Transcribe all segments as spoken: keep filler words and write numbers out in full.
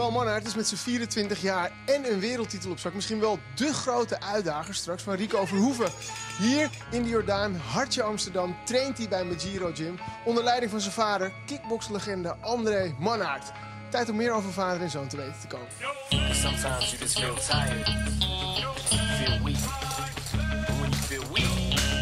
Roel Mannaert is met zijn vierentwintig jaar en een wereldtitel op zak misschien wel dé grote uitdager straks van Rico Verhoeven. Hier in de Jordaan, hartje Amsterdam, traint hij bij Magiro Gym onder leiding van zijn vader, kickboxlegende André Mannaert. Tijd om meer over vader en zoon te weten te komen. Sometimes you just feel tired, feel weak. And when you feel weak,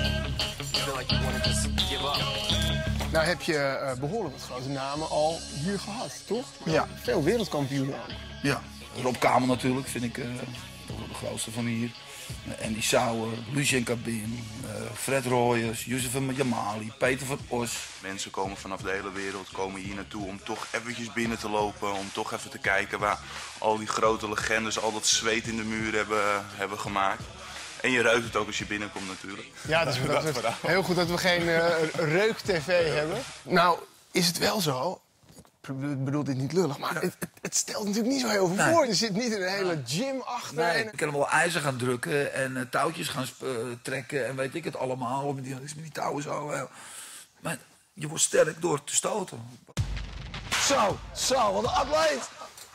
you feel like you want to just give up. Nou heb je uh, behoorlijk wat grote namen al hier gehad, toch? Ja. Veel wereldkampioenen ook. Ja, Rob Kamel natuurlijk, vind ik uh, de grootste van hier. Uh, Andy Sauer, Lucien Cabin, uh, Fred Royers, Youssef Jamali, Peter van Os. Mensen komen vanaf de hele wereld komen hier naartoe om toch eventjes binnen te lopen. Om toch even te kijken waar al die grote legendes al dat zweet in de muur hebben, hebben gemaakt. En je ruikt het ook als je binnenkomt natuurlijk. Ja, het is dat we, heel goed dat we geen uh, reuk-tv hebben. Nou, is het wel zo... Ik bedoel dit niet lullig, maar het, het, het stelt natuurlijk niet zo heel veel Nee. voor. Er zit niet een hele gym achter. Nee, En... ik kan hem wel ijzer gaan drukken en uh, touwtjes gaan uh, trekken en weet ik het allemaal. Met die, met die touwen zo. Uh. Maar je wordt sterk door te stoten. Zo, zo, wat een atleet.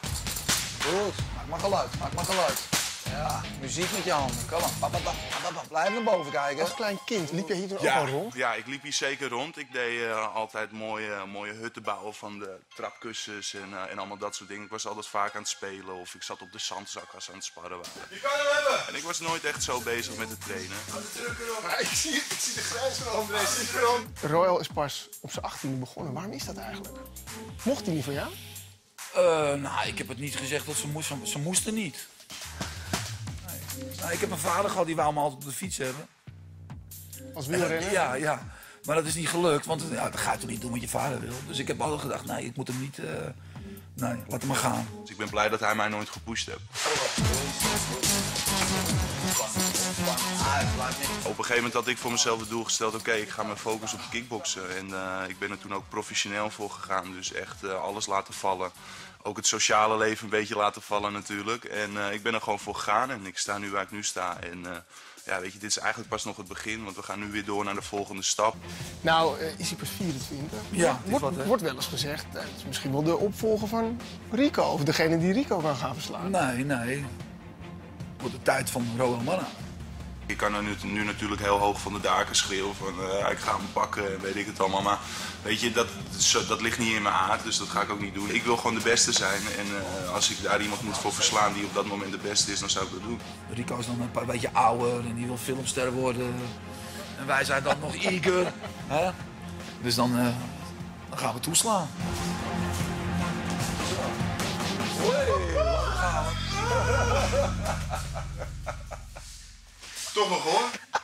Goed, maak maar geluid, maak maar geluid. Ja, muziek met je handen. Kom maar, blijf naar boven kijken. Als klein kind liep je hier toen Ja, ook al rond? ja, ik liep hier zeker rond. Ik deed uh, altijd mooie, mooie hutten bouwen van de trapkussens en, uh, en allemaal dat soort dingen. Ik was altijd vaak aan het spelen of ik zat op de zandzak als ze aan het sparren waren. Je kan hem hebben! En ik was nooit echt zo bezig met het trainen. Ja, ik, zie, ik zie de grijs van André. Roel is pas op zijn achttiende begonnen. Waarom is dat eigenlijk? Mocht hij niet van jou? Uh, nou, ik heb het niet gezegd dat ze moesten. Ze moesten niet. Nou, ik heb een vader gehad die wou me altijd op de fiets hebben. Als wielrenner? Ja, ja. Maar dat is niet gelukt, want ja, dat ga je toch niet doen wat je vader wil. Dus ik heb altijd gedacht, nee, ik moet hem niet... Uh, nee, laat hem maar gaan. Dus ik ben blij dat hij mij nooit gepusht heeft. Op een gegeven moment had ik voor mezelf het doel gesteld, oké, okay, ik ga me focussen op kickboksen. En uh, ik ben er toen ook professioneel voor gegaan, dus echt uh, alles laten vallen. Ook het sociale leven een beetje laten vallen natuurlijk. En uh, ik ben er gewoon voor gegaan en ik sta nu waar ik nu sta. En uh, ja, weet je, dit is eigenlijk pas nog het begin, want we gaan nu weer door naar de volgende stap. Nou, uh, is hij pas vierentwintig? Ja, wordt, wat, wordt wel eens gezegd, uh, het is misschien wel de opvolger van Rico. Of degene die Rico kan gaan verslaan. Nee, nee. Het wordt de tijd van Roel Mannaert. Ik kan er nu, nu natuurlijk heel hoog van de daken schreeuwen van uh, ik ga hem pakken en weet ik het allemaal. Maar weet je, dat, dat ligt niet in mijn aard, dus dat ga ik ook niet doen. Ik wil gewoon de beste zijn en uh, als ik daar iemand moet voor verslaan die op dat moment de beste is, dan zou ik dat doen. Rico is dan een paar beetje ouder en die wil filmster worden. En wij zijn dan nog eager. Hè? Dus dan, uh, dan gaan we toeslaan. Hoi, gaan we. Toch nog hoor.